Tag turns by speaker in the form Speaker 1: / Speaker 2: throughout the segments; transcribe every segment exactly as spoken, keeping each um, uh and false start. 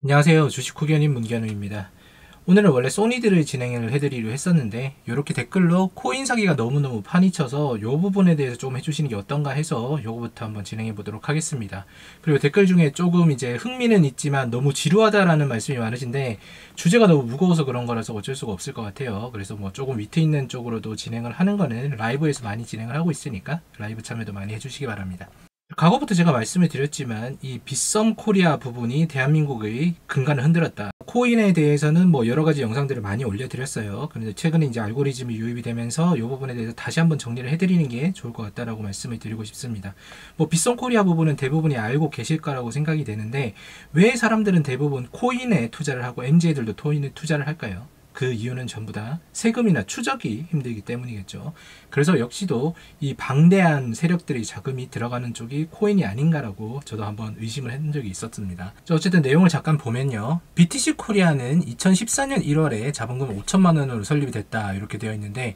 Speaker 1: 안녕하세요. 주식후견인 문견우입니다. 오늘은 원래 소니드를 진행을 해드리려 했었는데 이렇게 댓글로 코인 사기가 너무너무 판이 쳐서 이 부분에 대해서 좀 해주시는 게 어떤가 해서 요거부터 한번 진행해 보도록 하겠습니다. 그리고 댓글 중에 조금 이제 흥미는 있지만 너무 지루하다라는 말씀이 많으신데 주제가 너무 무거워서 그런 거라서 어쩔 수가 없을 것 같아요. 그래서 뭐 조금 위트 있는 쪽으로도 진행을 하는 거는 라이브에서 많이 진행을 하고 있으니까 라이브 참여도 많이 해주시기 바랍니다. 과거부터 제가 말씀을 드렸지만 이 빗썸 코리아 부분이 대한민국의 근간을 흔들었다. 코인에 대해서는 뭐 여러 가지 영상들을 많이 올려드렸어요. 그런데 최근에 이제 알고리즘이 유입이 되면서 이 부분에 대해서 다시 한번 정리를 해드리는 게 좋을 것 같다라고 말씀을 드리고 싶습니다. 뭐 빗썸 코리아 부분은 대부분이 알고 계실 거라고 생각이 되는데 왜 사람들은 대부분 코인에 투자를 하고 엠지애들도 코인에 투자를 할까요? 그 이유는 전부 다 세금이나 추적이 힘들기 때문이겠죠. 그래서 역시도 이 방대한 세력들의 자금이 들어가는 쪽이 코인이 아닌가라고 저도 한번 의심을 했던 적이 있었습니다. 어쨌든 내용을 잠깐 보면요. 비티씨 코리아는 이천십사 년 일월에 자본금 오천만 원으로 설립이 됐다 이렇게 되어 있는데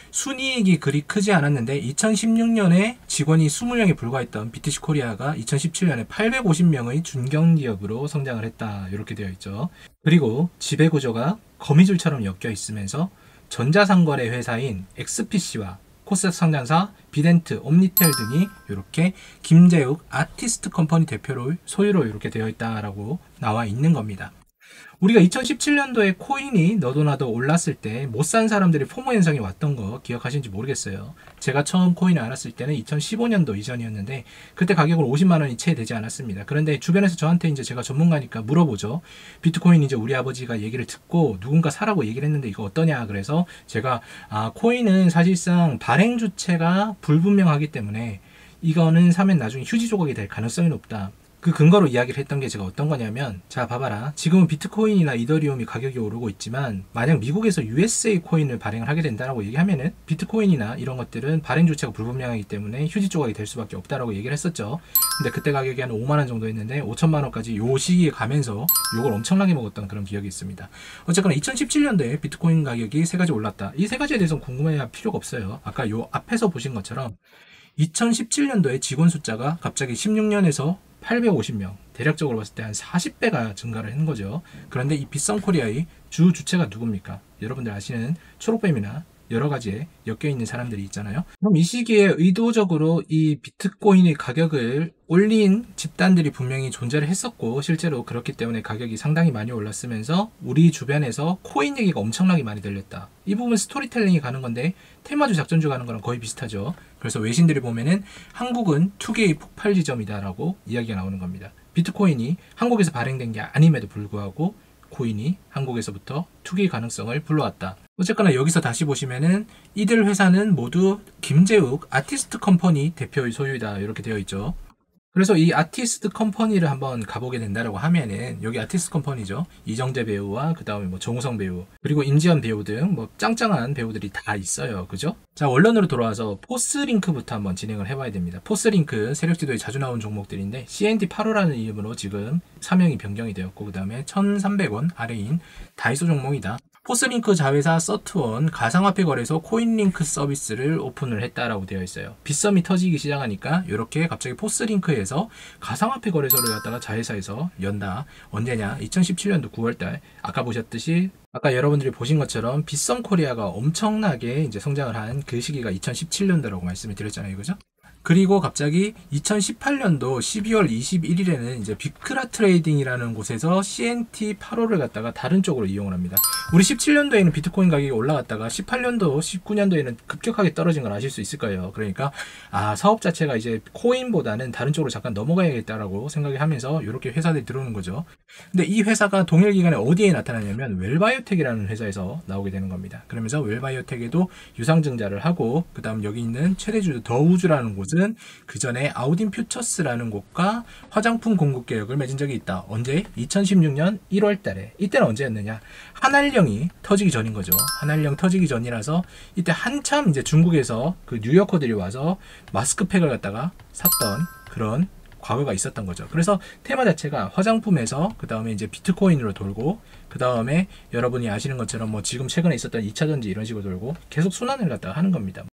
Speaker 1: 순이익이 그리 크지 않았는데 이천십육 년에 직원이 이십 명에 불과했던 비티씨 코리아가 이천십칠 년에 팔백오십 명의 중견기업으로 성장을 했다 이렇게 되어 있죠. 그리고 지배구조가 거미줄처럼 엮여 있으면서 전자상거래 회사인 엑스피씨와 코스닥 상장사 비덴트, 옴니텔 등이 이렇게 김재욱 아티스트 컴퍼니 대표를 소유로 이렇게 되어 있다라고 나와 있는 겁니다. 우리가 이천십칠 년도에 코인이 너도나도 올랐을 때 못 산 사람들이 포모 현상이 왔던 거 기억하시는지 모르겠어요. 제가 처음 코인을 알았을 때는 이천십오 년도 이전이었는데 그때 가격은 오십만 원이 채 되지 않았습니다. 그런데 주변에서 저한테 이제 제가 전문가니까 물어보죠. 비트코인 이제 우리 아버지가 얘기를 듣고 누군가 사라고 얘기를 했는데 이거 어떠냐 그래서 제가 아 코인은 사실상 발행 주체가 불분명하기 때문에 이거는 사면 나중에 휴지 조각이 될 가능성이 높다. 그 근거로 이야기를 했던 게 제가 어떤 거냐면 자 봐봐라 지금은 비트코인이나 이더리움이 가격이 오르고 있지만 만약 미국에서 유에스에이 코인을 발행을 하게 된다라고 얘기하면은 비트코인이나 이런 것들은 발행 주체가 불분명하기 때문에 휴지 조각이 될 수밖에 없다라고 얘기를 했었죠. 근데 그때 가격이 한 오만 원 정도 했는데 오천만 원까지 요 시기에 가면서 요걸 엄청나게 먹었던 그런 기억이 있습니다. 어쨌거나 이천십칠 년도에 비트코인 가격이 세 가지 올랐다. 이 세 가지에 대해서는 궁금해할 필요가 없어요. 아까 요 앞에서 보신 것처럼 이천십칠 년도에 직원 숫자가 갑자기 십육 년에서 팔백오십 명, 대략적으로 봤을 때 한 사십 배가 증가를 한 거죠. 그런데 이 빗썸 코리아의 주 주체가 누굽니까? 여러분들 아시는 초록뱀이나 여러 가지에 엮여 있는 사람들이 있잖아요. 그럼 이 시기에 의도적으로 이 비트코인의 가격을 올린 집단들이 분명히 존재를 했었고 실제로 그렇기 때문에 가격이 상당히 많이 올랐으면서 우리 주변에서 코인 얘기가 엄청나게 많이 들렸다. 이 부분 스토리텔링이 가는 건데 테마주 작전주 가는 거랑 거의 비슷하죠. 그래서 외신들이 보면은 한국은 투기의 폭발 지점이다 라고 이야기가 나오는 겁니다. 비트코인이 한국에서 발행된 게 아님에도 불구하고 코인이 한국에서부터 투기 가능성을 불러왔다. 어쨌거나 여기서 다시 보시면은 이들 회사는 모두 김재욱 아티스트 컴퍼니 대표의 소유이다 이렇게 되어 있죠. 그래서 이 아티스트 컴퍼니를 한번 가보게 된다라고 하면은 여기 아티스트 컴퍼니죠. 이정재 배우와 그 다음에 뭐 정우성 배우 그리고 임지연 배우 등 뭐 짱짱한 배우들이 다 있어요. 그죠? 자 원론으로 돌아와서 포스링크부터 한번 진행을 해봐야 됩니다. 포스링크 세력지도에 자주 나온 종목들인데 씨엔티 팔호라는 이름으로 지금 사명이 변경이 되었고 그 다음에 천삼백 원 아래인 다이소 종목이다. 포스링크 자회사 서트원 가상화폐 거래소 코인링크 서비스를 오픈을 했다라고 되어 있어요. 빗썸이 터지기 시작하니까 이렇게 갑자기 포스링크에서 가상화폐 거래소를 갖다가 자회사에서 연다. 언제냐? 이천십칠 년도 구월달. 아까 보셨듯이 아까 여러분들이 보신 것처럼 빗썸 코리아가 엄청나게 이제 성장을 한 그 시기가 이천십칠 년도라고 말씀을 드렸잖아요. 그죠? 그리고 갑자기 이천십팔 년도 십이월 이십일일에는 이제 비크라 트레이딩이라는 곳에서 씨엔티 팔호를 갖다가 다른 쪽으로 이용을 합니다. 우리 십칠 년도에는 비트코인 가격이 올라갔다가 십팔 년도, 십구 년도에는 급격하게 떨어진 걸 아실 수 있을 거예요. 그러니까 아 사업 자체가 이제 코인보다는 다른 쪽으로 잠깐 넘어가야겠다라고 생각을 하면서 이렇게 회사들이 들어오는 거죠. 근데 이 회사가 동일 기간에 어디에 나타나냐면 웰바이오텍이라는 회사에서 나오게 되는 겁니다. 그러면서 웰바이오텍에도 유상증자를 하고 그 다음 여기 있는 최대주 더우주라는 곳은 그 전에 아우딘 퓨처스라는 곳과 화장품 공급 계약을 맺은 적이 있다. 언제? 이천십육 년 일월 달에. 이때는 언제였느냐? 한알령이 터지기 전인 거죠. 한알령 터지기 전이라서 이때 한참 이제 중국에서 그 뉴요커들이 와서 마스크팩을 갖다가 샀던 그런 과거가 있었던 거죠. 그래서 테마 자체가 화장품에서 그 다음에 이제 비트코인으로 돌고 그 다음에 여러분이 아시는 것처럼 뭐 지금 최근에 있었던 이 차 전지 이런 식으로 돌고 계속 순환을 갖다가 하는 겁니다.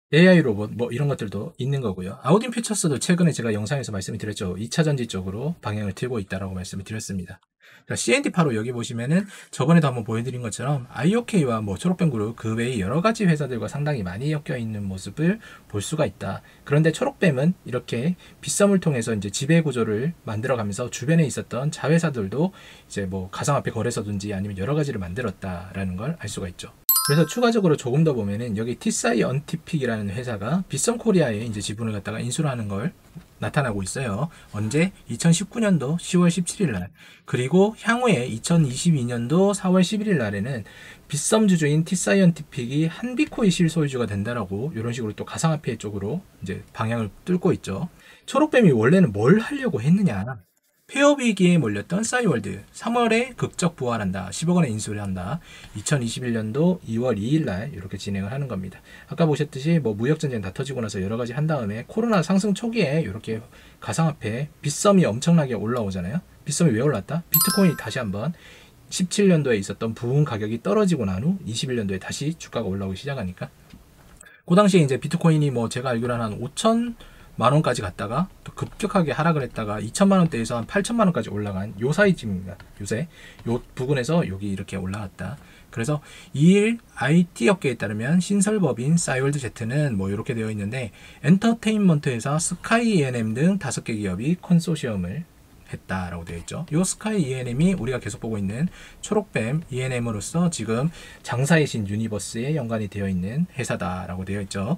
Speaker 1: 에이아이 로봇 뭐 이런 것들도 있는 거고요. 아우딘 퓨처스도 최근에 제가 영상에서 말씀을 드렸죠. 이 차 전지 쪽으로 방향을 틀고 있다라고 말씀을 드렸습니다. 자, 씨엔디파로 여기 보시면은 저번에도 한번 보여드린 것처럼 아이오케이와 뭐 초록뱀 그룹 그 외의 여러 가지 회사들과 상당히 많이 엮여 있는 모습을 볼 수가 있다. 그런데 초록뱀은 이렇게 빗썸을 통해서 이제 지배 구조를 만들어가면서 주변에 있었던 자회사들도 이제 뭐 가상화폐 거래소든지 아니면 여러 가지를 만들었다라는 걸 알 수가 있죠. 그래서 추가적으로 조금 더 보면은 여기 티사이언티픽이라는 회사가 빗썸 코리아에 이제 지분을 갖다가 인수를 하는 걸 나타나고 있어요. 언제? 이천십구 년도 시월 십칠일 날. 그리고 향후에 이천이십이 년도 사월 십일일 날에는 빗썸 주주인 티사이언티픽이 한비코인 실소유주가 된다라고 이런 식으로 또 가상화폐 쪽으로 이제 방향을 뚫고 있죠. 초록뱀이 원래는 뭘 하려고 했느냐? 폐업 위기에 몰렸던 싸이월드 삼월에 극적 부활한다. 십억 원의 인수를 한다. 이천이십일 년도 이월 이일 날 이렇게 진행을 하는 겁니다. 아까 보셨듯이 뭐 무역 전쟁 다 터지고 나서 여러 가지 한 다음에 코로나 상승 초기에 이렇게 가상화폐 빗썸이 엄청나게 올라오잖아요. 빗썸이 왜 올랐다? 비트코인이 다시 한번 십칠 년도에 있었던 부분 가격이 떨어지고 난 후 이십일 년도에 다시 주가가 올라오기 시작하니까 그 당시에 이제 비트코인이 뭐 제가 알기로는 한 오천 만 원까지 갔다가 또 급격하게 하락을 했다가 이천만 원대에서 한 팔천만 원까지 올라간 요 사이즈입니다. 요새 요 부근에서 여기 이렇게 올라갔다. 그래서 이일 아이티 업계에 따르면 신설법인 싸이월드 제트는 뭐 이렇게 되어 있는데 엔터테인먼트 회사 스카이 이엔엠 등 다섯 개 기업이 컨소시엄을 했다라고 되어 있죠. 요 스카이 이엔엠이 우리가 계속 보고 있는 초록뱀 이엔엠으로서 지금 장사의 신 유니버스에 연관이 되어 있는 회사다라고 되어 있죠.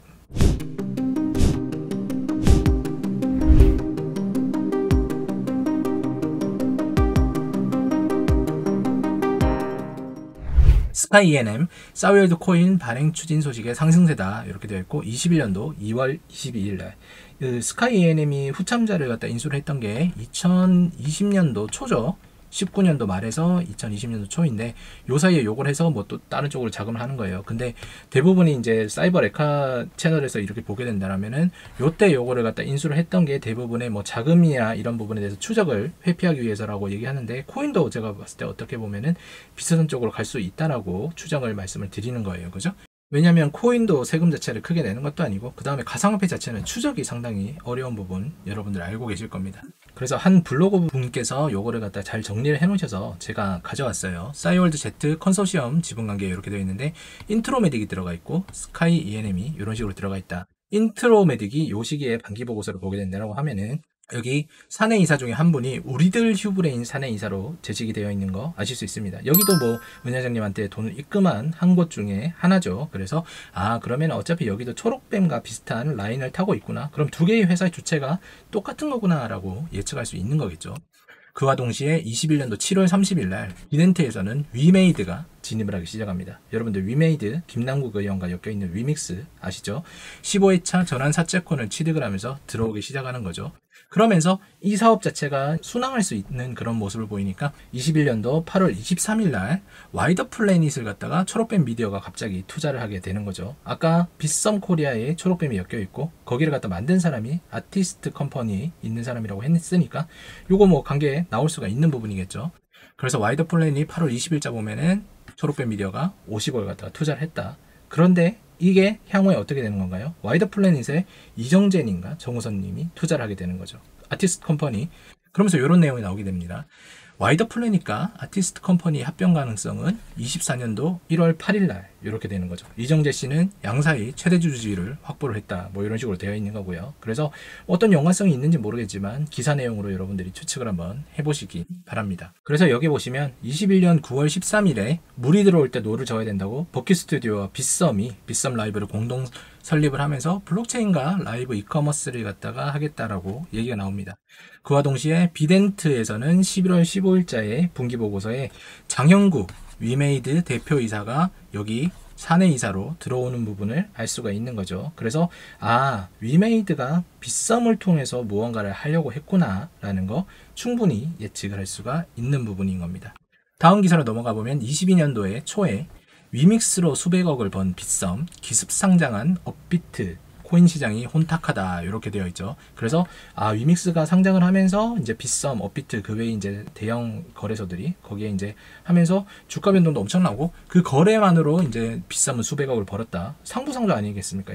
Speaker 1: 스카이 이엔엠 싸이월드 코인 발행 추진 소식의 상승세다 이렇게 되어 있고 이십일 년도 이월 이십이일 날 그 스카이 이엔엠이 후참자를 갖다 인수를 했던 게 이천이십 년도 초죠. 십구 년도 말에서 이천이십 년도 초인데 요 사이에 요걸 해서 뭐 또 다른 쪽으로 자금을 하는 거예요. 근데 대부분이 이제 사이버 레카 채널에서 이렇게 보게 된다면은 요때 요거를 갖다 인수를 했던 게 대부분의 뭐 자금이나 이런 부분에 대해서 추적을 회피하기 위해서라고 얘기하는데 코인도 제가 봤을 때 어떻게 보면은 비슷한 쪽으로 갈 수 있다라고 추정을 말씀을 드리는 거예요. 그죠? 왜냐하면 코인도 세금 자체를 크게 내는 것도 아니고 그 다음에 가상화폐 자체는 추적이 상당히 어려운 부분 여러분들 알고 계실 겁니다. 그래서 한 블로그 분께서 요거를 갖다 잘 정리를 해 놓으셔서 제가 가져왔어요. 싸이월드 제트 컨소시엄 지분관계 이렇게 되어 있는데 인트로메딕이 들어가 있고 스카이 이엔엠이 이런 식으로 들어가 있다. 인트로메딕이 요 시기에 반기 보고서를 보게 된다고 하면은 여기 사내이사 중에 한 분이 우리들 휴브레인 사내이사로 재직이 되어 있는 거 아실 수 있습니다. 여기도 뭐 은회장님한테 돈을 입금한 한 곳 중에 하나죠. 그래서 아 그러면 어차피 여기도 초록뱀과 비슷한 라인을 타고 있구나. 그럼 두 개의 회사의 주체가 똑같은 거구나 라고 예측할 수 있는 거겠죠. 그와 동시에 이십일 년도 칠월 삼십일 날 이벤트에서는 위메이드가 진입을 하기 시작합니다. 여러분들 위메이드 김남국 의원과 엮여있는 위믹스 아시죠? 십오 회차 전환 사채권을 취득을 하면서 들어오기 시작하는 거죠. 그러면서 이 사업 자체가 순항할 수 있는 그런 모습을 보이니까 이십일 년도 팔월 이십삼일 날 와이더 플래닛을 갖다가 초록뱀 미디어가 갑자기 투자를 하게 되는 거죠. 아까 빗썸 코리아에 초록뱀이 엮여 있고 거기를 갖다 만든 사람이 아티스트 컴퍼니에 있는 사람이라고 했으니까 요거 뭐 관계에 나올 수가 있는 부분이겠죠. 그래서 와이더 플래닛 팔월 이십일자 보면은 초록뱀 미디어가 오십억을 갖다가 투자를 했다. 그런데 이게 향후에 어떻게 되는 건가요? 와이더 플래닛에 이정재님과 정우선님이 투자를 하게 되는 거죠. 아티스트 컴퍼니. 그러면서 이런 내용이 나오게 됩니다. 와이더 플래닛과 아티스트 컴퍼니 합병 가능성은 이십사 년도 일월 팔일 날 이렇게 되는 거죠. 이정재 씨는 양사의 최대 주주를 확보를 했다. 뭐 이런 식으로 되어 있는 거고요. 그래서 어떤 연관성이 있는지 모르겠지만 기사 내용으로 여러분들이 추측을 한번 해보시기 바랍니다. 그래서 여기 보시면 이십일 년 구월 십삼일에 물이 들어올 때 노를 저어야 된다고 버킷 스튜디오와 빗썸이 빗썸 라이브를 공동 설립을 하면서 블록체인과 라이브 이커머스를 갖다가 하겠다라고 얘기가 나옵니다. 그와 동시에 비덴트에서는 십일월 십오일자에 분기보고서에 장형구 위메이드 대표이사가 여기 사내이사로 들어오는 부분을 알 수가 있는 거죠. 그래서 아 위메이드가 빗썸을 통해서 무언가를 하려고 했구나 라는 거 충분히 예측을 할 수가 있는 부분인 겁니다. 다음 기사로 넘어가 보면 이십이 년도에 초에 위믹스로 수백억을 번 빗썸, 기습 상장한 업비트 코인 시장이 혼탁하다 이렇게 되어 있죠. 그래서 아 위믹스가 상장을 하면서 이제 빗썸, 업비트 그 외에 이제 대형 거래소들이 거기에 이제 하면서 주가 변동도 엄청나고 그 거래만으로 이제 빗썸은 수백억을 벌었다. 상부상조 아니겠습니까 이게?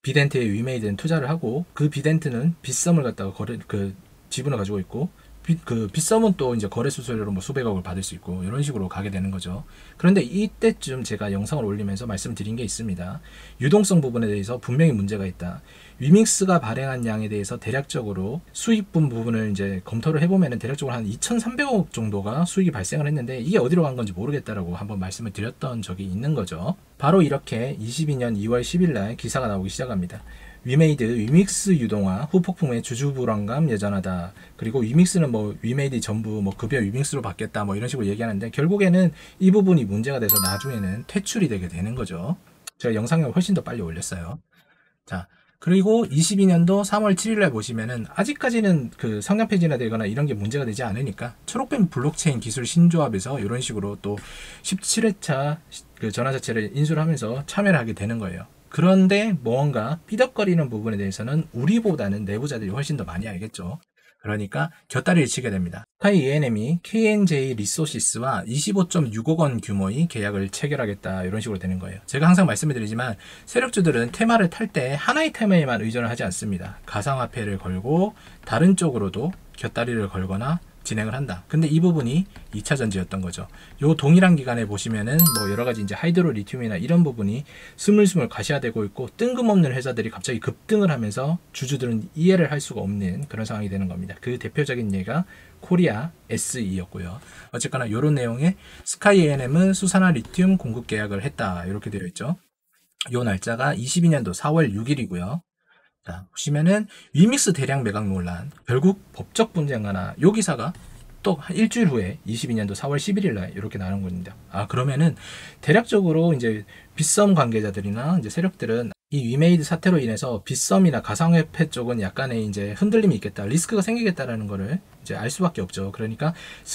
Speaker 1: 비덴트에 위메이드는 투자를 하고 그 비덴트는 빗썸을 갖다가 거래 그 지분을 가지고 있고 비, 그 빗썸은 또 이제 거래 수수료로 뭐 수백억을 받을 수 있고 이런 식으로 가게 되는 거죠. 그런데 이때쯤 제가 영상을 올리면서 말씀드린 게 있습니다. 유동성 부분에 대해서 분명히 문제가 있다. 위믹스가 발행한 양에 대해서 대략적으로 수익분 부분을 이제 검토를 해보면은 대략적으로 한 이천삼백억 정도가 수익이 발생을 했는데 이게 어디로 간 건지 모르겠다라고 한번 말씀을 드렸던 적이 있는 거죠. 바로 이렇게 이십이년 이월 십일 날 기사가 나오기 시작합니다. 위메이드 위믹스 유동화 후폭풍의 주주불안감 여전하다. 그리고 위믹스는 뭐 위메이드 전부 뭐 급여 위믹스로 바뀌었다 뭐 이런 식으로 얘기하는데 결국에는 이 부분이 문제가 돼서 나중에는 퇴출이 되게 되는 거죠. 제가 영상을 훨씬 더 빨리 올렸어요. 자, 그리고 이십이년도 삼월 칠일날 보시면은 아직까지는 그 성장 폐지나 되거나 이런 게 문제가 되지 않으니까 초록뱀 블록체인 기술 신조합에서 이런 식으로 또 십칠회차 그 전환자체를 인수를 하면서 참여를 하게 되는 거예요. 그런데 뭔가 삐덕거리는 부분에 대해서는 우리보다는 내부자들이 훨씬 더 많이 알겠죠. 그러니까 곁다리를 치게 됩니다. 스카이 이엔엠이 케이엔제이 리소시스와 이십오 점 육억 원 규모의 계약을 체결하겠다 이런 식으로 되는 거예요. 제가 항상 말씀을 드리지만 세력주들은 테마를 탈 때 하나의 테마에만 의존을 하지 않습니다. 가상화폐를 걸고 다른 쪽으로도 곁다리를 걸거나 진행을 한다. 근데 이 부분이 이차 전지였던 거죠. 요 동일한 기간에 보시면은 뭐 여러 가지 이제 하이드로 리튬이나 이런 부분이 스물스물 가시화되고 있고 뜬금없는 회사들이 갑자기 급등을 하면서 주주들은 이해를 할 수가 없는 그런 상황이 되는 겁니다. 그 대표적인 예가 코리아 에스이였고요. 어쨌거나 이런 내용의 스카이 에이엔엠은 수산화 리튬 공급 계약을 했다. 이렇게 되어 있죠. 요 날짜가 이십이년도 사월 육일이고요. 자, 보시면은 위믹스 대량 매각 논란 결국 법적 분쟁 하나 요 기사가 또 일주일 후에 이십이년도 사월 십일일날 이렇게 나온 겁니다. 아 그러면은 대략적으로 이제 빗썸 관계자들이나 이제 세력들은 이 위메이드 사태로 인해서 빗썸이나 가상화폐 쪽은 약간의 이제 흔들림이 있겠다, 리스크가 생기겠다라는 거를 이제 알 수밖에 없죠. 그러니까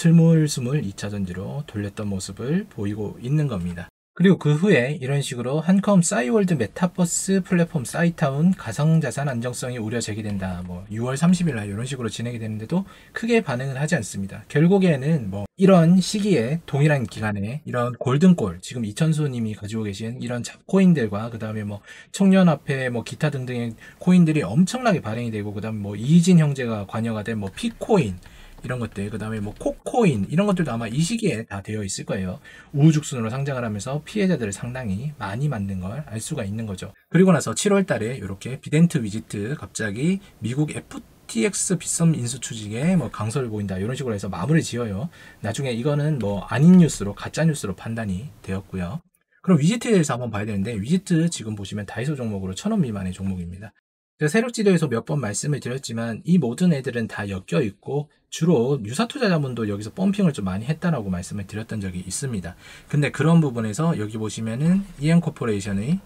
Speaker 1: 스물스물 이차 전지로 돌렸던 모습을 보이고 있는 겁니다. 그리고 그 후에 이런 식으로 한컴 싸이월드 메타버스 플랫폼 싸이타운 가상자산 안정성이 우려 제기된다. 뭐 유월 삼십일날 이런 식으로 진행이 되는데도 크게 반응을 하지 않습니다. 결국에는 뭐 이런 시기에 동일한 기간에 이런 골든골 지금 이천수님이 가지고 계신 이런 잡코인들과 그 다음에 뭐 청년화폐 뭐 기타 등등의 코인들이 엄청나게 발행이 되고 그 다음에 뭐 이진 형제가 관여가 된 뭐 피코인 이런 것들, 그 다음에 뭐 코코인 이런 것들도 아마 이 시기에 다 되어 있을 거예요. 우후죽순으로 상장을 하면서 피해자들을 상당히 많이 만든 걸 알 수가 있는 거죠. 그리고 나서 칠월 달에 이렇게 비덴트 위지트 갑자기 미국 에프티엑스 빗썸 인수 추진에 뭐 강서를 보인다 이런 식으로 해서 마무리 지어요. 나중에 이거는 뭐 아닌 뉴스로 가짜 뉴스로 판단이 되었고요. 그럼 위지트에 대해서 한번 봐야 되는데 위지트 지금 보시면 다이소 종목으로 천 원 미만의 종목입니다. 제가 세력지도에서 몇 번 말씀을 드렸지만 이 모든 애들은 다 엮여 있고 주로 유사투자자분도 여기서 펌핑을 좀 많이 했다라고 말씀을 드렸던 적이 있습니다. 근데 그런 부분에서 여기 보시면은 이엠코퍼레이션의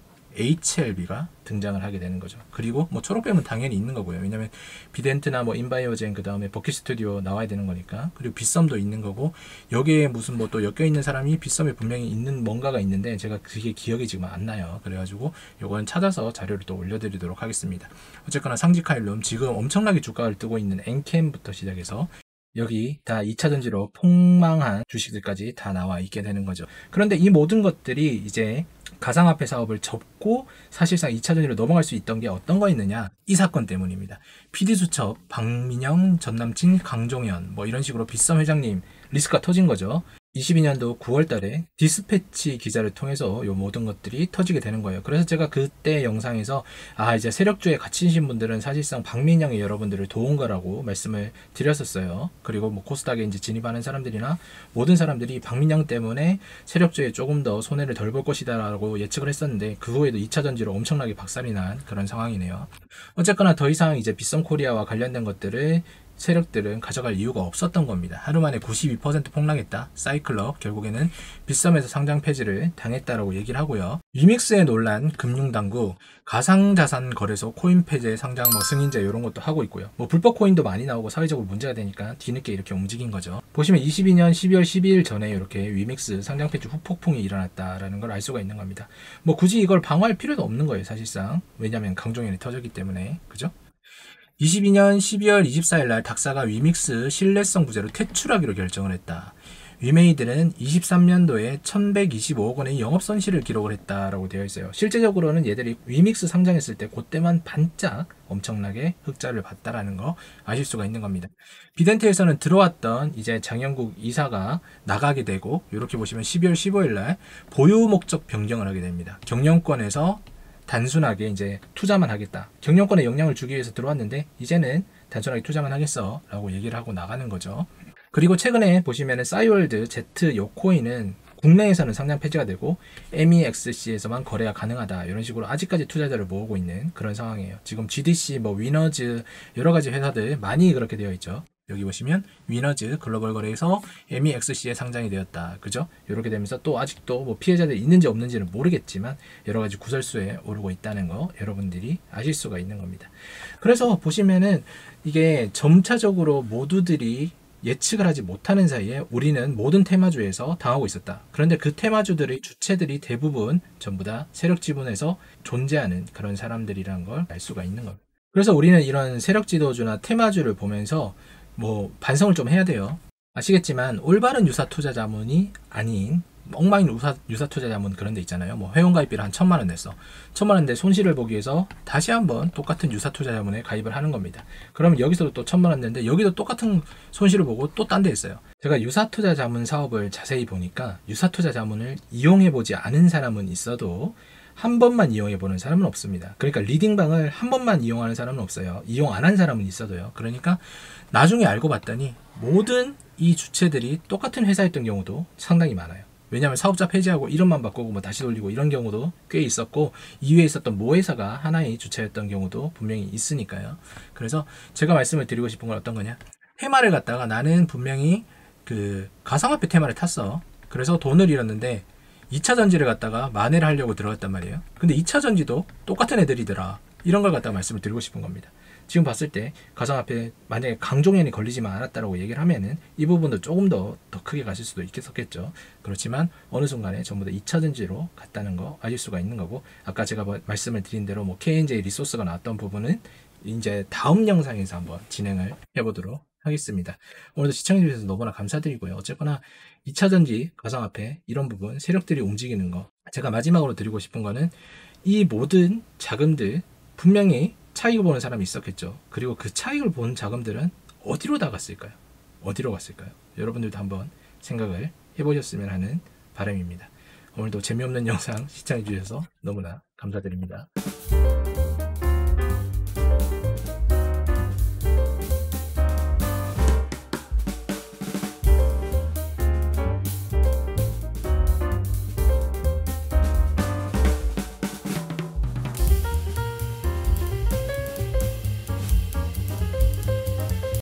Speaker 1: 에이치엘비가 등장을 하게 되는 거죠. 그리고 뭐 초록뱀은 당연히 있는 거고요. 왜냐면 비덴트나 뭐 인바이오젠 그 다음에 버킷 스튜디오 나와야 되는 거니까. 그리고 빗썸도 있는 거고 여기에 무슨 뭐 또 엮여 있는 사람이 빗썸에 분명히 있는 뭔가가 있는데 제가 그게 기억이 지금 안 나요. 그래가지고 요건 찾아서 자료를 또 올려드리도록 하겠습니다. 어쨌거나 상지카일룸 지금 엄청나게 주가를 뜨고 있는 엔캠부터 시작해서 여기 다 이차 전지로 폭망한 주식들까지 다 나와 있게 되는 거죠. 그런데 이 모든 것들이 이제 가상화폐 사업을 접고 사실상 이차 전지로 넘어갈 수 있던 게 어떤 거 있느냐, 이 사건 때문입니다. 피디수첩, 박민영, 전남친, 강종현 뭐 이런 식으로 빗썸 회장님 리스크가 터진 거죠. 이십이년도 구월 달에 디스패치 기자를 통해서 요 모든 것들이 터지게 되는 거예요. 그래서 제가 그때 영상에서 아 이제 세력주에 갇히신 분들은 사실상 박민영이 여러분들을 도운 거라고 말씀을 드렸었어요. 그리고 뭐 코스닥에 이제 진입하는 사람들이나 모든 사람들이 박민영 때문에 세력주에 조금 더 손해를 덜 볼 것이다 라고 예측을 했었는데 그 후에도 이차 전지로 엄청나게 박살이 난 그런 상황이네요. 어쨌거나 더 이상 이제 빗썸 코리아와 관련된 것들을 세력들은 가져갈 이유가 없었던 겁니다. 하루 만에 구십이 퍼센트 폭락했다. 사이클럽 결국에는 빗썸에서 상장 폐지를 당했다라고 얘기를 하고요. 위믹스의 논란, 금융당국, 가상자산 거래소, 코인 폐쇄, 상장 뭐 승인제 이런 것도 하고 있고요. 뭐 불법 코인도 많이 나오고 사회적으로 문제가 되니까 뒤늦게 이렇게 움직인 거죠. 보시면 이십이년 십이월 십이일 전에 이렇게 위믹스 상장 폐지 후폭풍이 일어났다라는 걸 알 수가 있는 겁니다. 뭐 굳이 이걸 방어할 필요도 없는 거예요, 사실상. 왜냐하면 강종현이 터졌기 때문에. 그죠? 이십이년 십이월 이십사일날 닥사가 위믹스 신뢰성 부재로 퇴출하기로 결정을 했다. 위메이드는 이십삼 년도에 천백이십오억 원의 영업손실을 기록을 했다라고 되어 있어요. 실제적으로는 얘들이 위믹스 상장했을 때 그때만 반짝 엄청나게 흑자를 봤다라는 거 아실 수가 있는 겁니다. 비덴트에서는 들어왔던 이제 장영국 이사가 나가게 되고, 이렇게 보시면 십이월 십오일 날 보유 목적 변경을 하게 됩니다. 경영권에서 단순하게 이제 투자만 하겠다. 경영권에 영향을 주기 위해서 들어왔는데 이제는 단순하게 투자만 하겠어 라고 얘기를 하고 나가는 거죠. 그리고 최근에 보시면은 싸이월드 Z 요 코인은 국내에서는 상장 폐지가 되고 엠이엑스씨에서만 거래가 가능하다, 이런 식으로 아직까지 투자자를 모으고 있는 그런 상황이에요. 지금 지디씨, 뭐 위너즈, 여러 가지 회사들 많이 그렇게 되어 있죠. 여기 보시면 위너즈 글로벌 거래에서 엠이엑스씨에 상장이 되었다, 그죠? 이렇게 되면서 또 아직도 뭐 피해자들이 있는지 없는지는 모르겠지만 여러 가지 구설수에 오르고 있다는 거 여러분들이 아실 수가 있는 겁니다. 그래서 보시면은 이게 점차적으로 모두들이 예측을 하지 못하는 사이에 우리는 모든 테마주에서 당하고 있었다. 그런데 그 테마주들의 주체들이 대부분 전부 다 세력 지분에서 존재하는 그런 사람들이라는 걸 알 수가 있는 겁니다. 그래서 우리는 이런 세력 지도주나 테마주를 보면서 뭐 반성을 좀 해야 돼요. 아시겠지만 올바른 유사 투자 자문이 아닌 엉망인 유사, 유사 투자 자문 그런 데 있잖아요. 뭐 회원가입비를 한 천만 원 냈어. 천만 원 내 손실을 보기 위해서 다시 한번 똑같은 유사 투자 자문에 가입을 하는 겁니다. 그러면 여기서도 또 천만 원 냈는데 여기도 똑같은 손실을 보고 또 딴 데 있어요. 제가 유사 투자 자문 사업을 자세히 보니까 유사 투자 자문을 이용해 보지 않은 사람은 있어도 한 번만 이용해 보는 사람은 없습니다. 그러니까 리딩방을 한 번만 이용하는 사람은 없어요. 이용 안 한 사람은 있어도요. 그러니까 나중에 알고 봤더니 모든 이 주체들이 똑같은 회사였던 경우도 상당히 많아요. 왜냐하면 사업자 폐지하고 이름만 바꾸고 뭐 다시 돌리고 이런 경우도 꽤 있었고, 이후에 있었던 모회사가 하나의 주체였던 경우도 분명히 있으니까요. 그래서 제가 말씀을 드리고 싶은 건 어떤 거냐, 테마를 갖다가 나는 분명히 그 가상화폐 테마를 탔어. 그래서 돈을 잃었는데 이 차 전지를 갖다가 만회를 하려고 들어갔단 말이에요. 근데 이 차 전지도 똑같은 애들이더라, 이런 걸 갖다가 말씀을 드리고 싶은 겁니다. 지금 봤을 때 가상화폐 만약에 강종연이 걸리지만 않았다라고 얘기를 하면은 이 부분도 조금 더, 더 크게 가실 수도 있겠었겠죠. 그렇지만 어느 순간에 전부 다 이 차 전지로 갔다는 거 아실 수가 있는 거고, 아까 제가 뭐 말씀을 드린 대로 뭐 케이엔제이 리소스가 나왔던 부분은 이제 다음 영상에서 한번 진행을 해보도록 하겠습니다. 오늘도 시청해주셔서 너무나 감사드리고요. 어쨌거나 이 차 전지, 가상화폐 이런 부분 세력들이 움직이는 거, 제가 마지막으로 드리고 싶은 거는 이 모든 자금들 분명히 차익을 보는 사람이 있었겠죠. 그리고 그 차익을 본 자금들은 어디로 다 갔을까요? 어디로 갔을까요? 여러분들도 한번 생각을 해보셨으면 하는 바람입니다. 오늘도 재미없는 영상 시청해 주셔서 너무나 감사드립니다.